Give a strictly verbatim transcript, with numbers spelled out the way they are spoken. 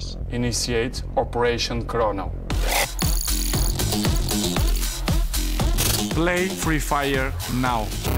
seconds. Initiate Operation Chrono. Play Free Fire now.